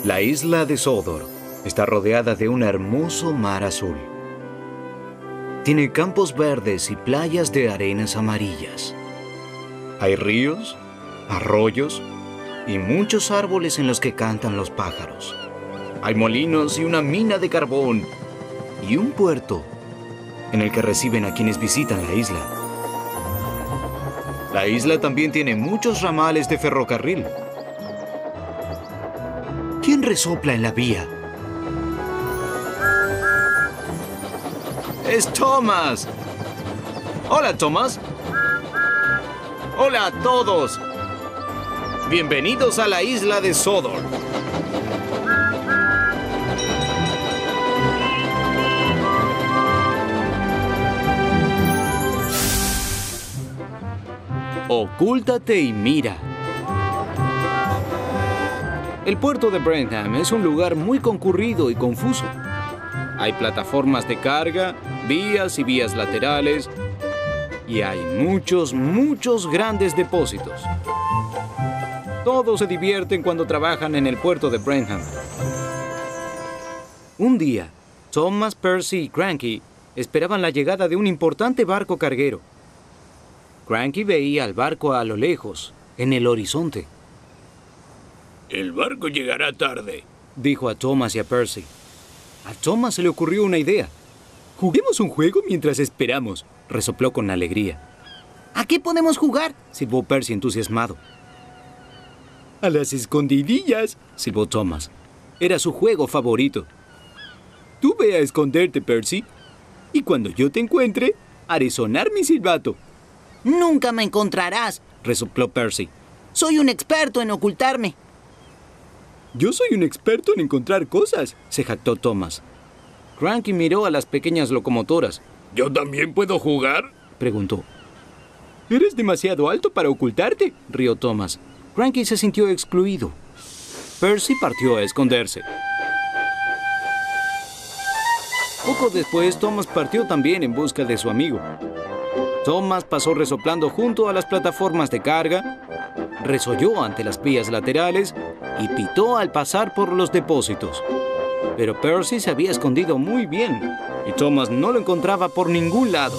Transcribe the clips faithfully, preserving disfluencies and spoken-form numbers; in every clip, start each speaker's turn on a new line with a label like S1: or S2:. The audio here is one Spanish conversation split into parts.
S1: La isla de Sodor está rodeada de un hermoso mar azul. Tiene campos verdes y playas de arenas amarillas. Hay ríos, arroyos y muchos árboles en los que cantan los pájaros. Hay molinos y una mina de carbón y un puerto en el que reciben a quienes visitan la isla. La isla también tiene muchos ramales de ferrocarril. ¿Quién resopla en la vía? ¡Es Thomas! ¡Hola, Thomas! ¡Hola a todos! Bienvenidos a la isla de Sodor. Ocúltate y mira. El puerto de Brenham es un lugar muy concurrido y confuso. Hay plataformas de carga, vías y vías laterales, y hay muchos, muchos grandes depósitos. Todos se divierten cuando trabajan en el puerto de Brenham. Un día, Thomas, Percy y Cranky esperaban la llegada de un importante barco carguero. Cranky veía al barco a lo lejos, en el horizonte.
S2: «El barco llegará tarde»,
S1: dijo a Thomas y a Percy. A Thomas se le ocurrió una idea. «Juguemos un juego mientras esperamos», resopló con alegría.
S3: ¿A qué podemos jugar?,
S1: silbó Percy entusiasmado.
S4: «A las escondidillas»,
S1: silbó Thomas. Era su juego favorito.
S4: «Tú ve a esconderte, Percy, y cuando yo te encuentre, haré sonar mi silbato».
S3: «Nunca me encontrarás»,
S1: resopló Percy.
S3: «Soy un experto en ocultarme».
S4: «Yo soy un experto en encontrar cosas»,
S1: se jactó Thomas. Cranky miró a las pequeñas locomotoras.
S2: «¿Yo también puedo jugar?»,
S1: preguntó.
S4: «Eres demasiado alto para ocultarte»,
S1: rió Thomas. Cranky se sintió excluido. Percy partió a esconderse. Poco después, Thomas partió también en busca de su amigo. Thomas pasó resoplando junto a las plataformas de carga, resolló ante las vías laterales y pitó al pasar por los depósitos. Pero Percy se había escondido muy bien y Thomas no lo encontraba por ningún lado.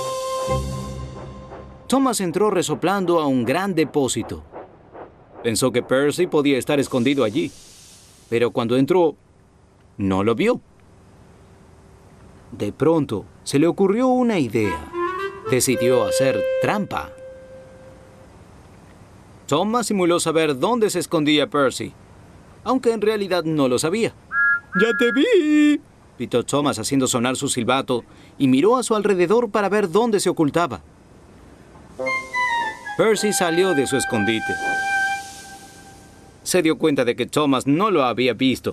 S1: Thomas entró resoplando a un gran depósito. Pensó que Percy podía estar escondido allí, pero cuando entró, no lo vio. De pronto, se le ocurrió una idea. Decidió hacer trampa. Thomas simuló saber dónde se escondía Percy, aunque en realidad no lo sabía.
S4: ¡Ya te vi!,
S1: pitó Thomas haciendo sonar su silbato y miró a su alrededor para ver dónde se ocultaba. Percy salió de su escondite. Se dio cuenta de que Thomas no lo había visto.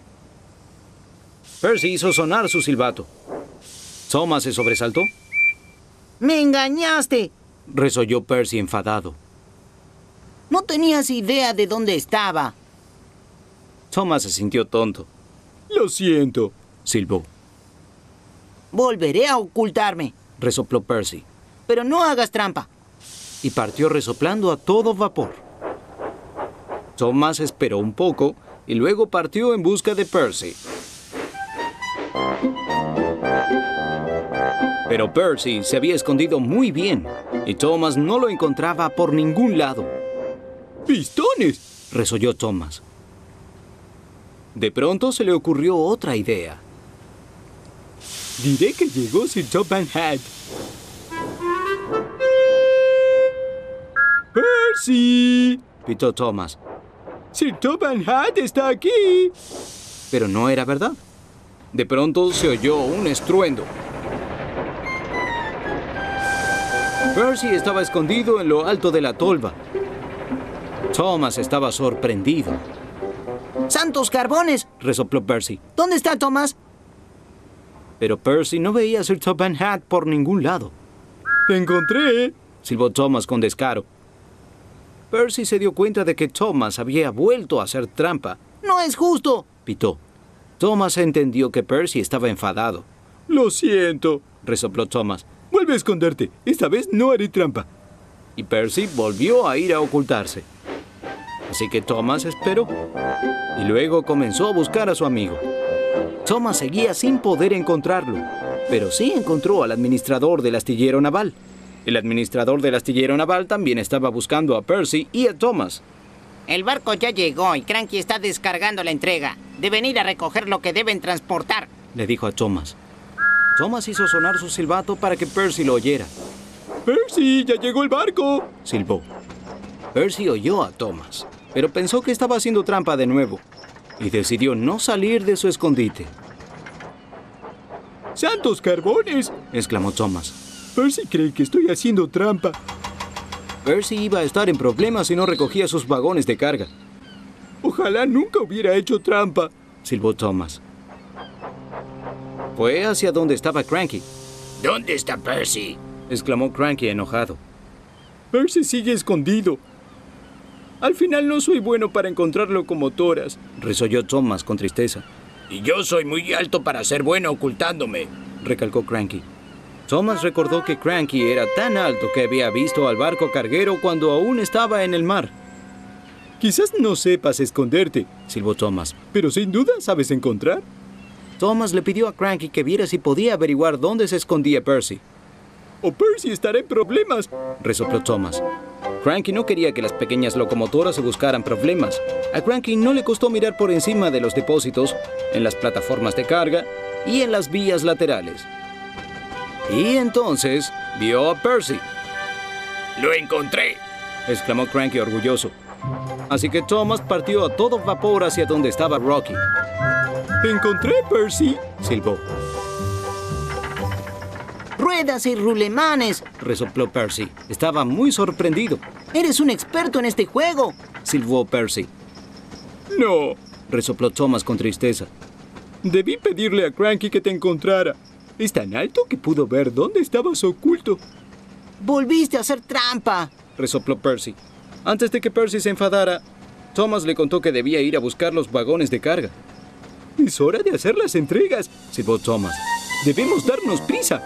S1: Percy hizo sonar su silbato. Thomas se sobresaltó.
S3: «¡Me engañaste!»,
S1: resolló Percy enfadado.
S3: «No tenías idea de dónde estaba».
S1: Thomas se sintió tonto.
S4: «Lo siento»,
S1: silbó.
S3: «Volveré a ocultarme»,
S1: resopló Percy.
S3: «Pero no hagas trampa».
S1: Y partió resoplando a todo vapor. Thomas esperó un poco y luego partió en busca de Percy. Pero Percy se había escondido muy bien y Thomas no lo encontraba por ningún lado.
S4: «¡Pistones!»,
S1: resolló Thomas. De pronto se le ocurrió otra idea.
S4: «Diré que llegó Sir Topham Hatt». «¡Percy!»,
S1: pitó Thomas.
S4: «Sir Topham Hatt está aquí».
S1: Pero no era verdad. De pronto se oyó un estruendo. Percy estaba escondido en lo alto de la tolva. Thomas estaba sorprendido.
S3: ¡Santos carbones!,
S1: resopló Percy.
S3: ¿Dónde está Thomas?
S1: Pero Percy no veía a Sir Topham Hatt por ningún lado.
S4: «Te encontré»,
S1: silbó Thomas con descaro. Percy se dio cuenta de que Thomas había vuelto a hacer trampa.
S3: «¡No es justo!»,
S1: pitó. Thomas entendió que Percy estaba enfadado.
S4: «Lo siento»,
S1: resopló Thomas.
S4: «Vuelve a esconderte. Esta vez no haré trampa».
S1: Y Percy volvió a ir a ocultarse. Así que Thomas esperó y luego comenzó a buscar a su amigo. Thomas seguía sin poder encontrarlo, pero sí encontró al administrador del astillero naval. El administrador del astillero naval también estaba buscando a Percy y a Thomas.
S3: El barco ya llegó y Cranky está descargando la entrega. Deben ir a recoger lo que deben transportar,
S1: le dijo a Thomas. Thomas hizo sonar su silbato para que Percy lo oyera.
S4: ¡Percy, ya llegó el barco!,
S1: silbó. Percy oyó a Thomas, pero pensó que estaba haciendo trampa de nuevo y decidió no salir de su escondite.
S4: ¡Santos carbones!,
S1: exclamó Thomas.
S4: Percy cree que estoy haciendo trampa.
S1: Percy iba a estar en problemas si no recogía sus vagones de carga.
S4: Ojalá nunca hubiera hecho trampa,
S1: silbó Thomas. Fue hacia donde estaba Cranky.
S2: ¿Dónde está Percy?,
S1: exclamó Cranky enojado.
S4: Percy sigue escondido. Al final no soy bueno para encontrar locomotoras,
S1: resolló Thomas con tristeza.
S2: Y yo soy muy alto para ser bueno ocultándome,
S1: recalcó Cranky. Thomas recordó que Cranky era tan alto que había visto al barco carguero cuando aún estaba en el mar.
S4: Quizás no sepas esconderte,
S1: silbó Thomas,
S4: pero sin duda sabes encontrar.
S1: Thomas le pidió a Cranky que viera si podía averiguar dónde se escondía Percy.
S4: ¡O Percy estará en problemas!,
S1: resopló Thomas. Cranky no quería que las pequeñas locomotoras se buscaran problemas. A Cranky no le costó mirar por encima de los depósitos, en las plataformas de carga y en las vías laterales. Y entonces vio a Percy.
S2: ¡Lo encontré!,
S1: exclamó Cranky orgulloso. Así que Thomas partió a todo vapor hacia donde estaba Rocky.
S4: ¡Te encontré, Percy!,
S1: silbó.
S3: ¡Ruedas y rulemanes!,
S1: resopló Percy. Estaba muy sorprendido.
S3: ¡Eres un experto en este juego!,
S1: silbó Percy.
S4: ¡No!,
S1: resopló Thomas con tristeza.
S4: Debí pedirle a Cranky que te encontrara. Es tan alto que pudo ver dónde estabas oculto.
S3: ¡Volviste a hacer trampa!,
S1: resopló Percy. Antes de que Percy se enfadara, Thomas le contó que debía ir a buscar los vagones de carga.
S4: Es hora de hacer las entregas,
S1: silbó Thomas.
S4: Debemos darnos prisa.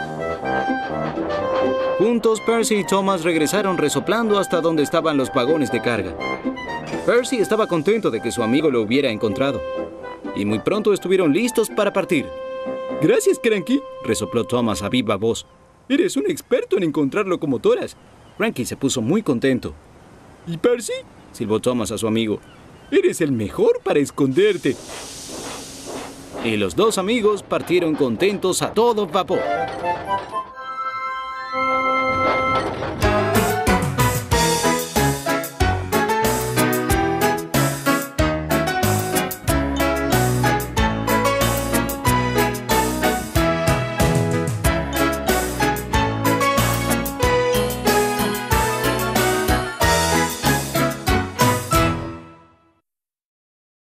S1: Juntos, Percy y Thomas regresaron resoplando hasta donde estaban los vagones de carga. Percy estaba contento de que su amigo lo hubiera encontrado. Y muy pronto estuvieron listos para partir.
S4: Gracias, Cranky,
S1: resopló Thomas a viva voz.
S4: Eres un experto en encontrar locomotoras.
S1: Cranky se puso muy contento.
S4: ¿Y Percy?,
S1: silbó Thomas a su amigo.
S4: Eres el mejor para esconderte.
S1: Y los dos amigos partieron contentos a todo vapor.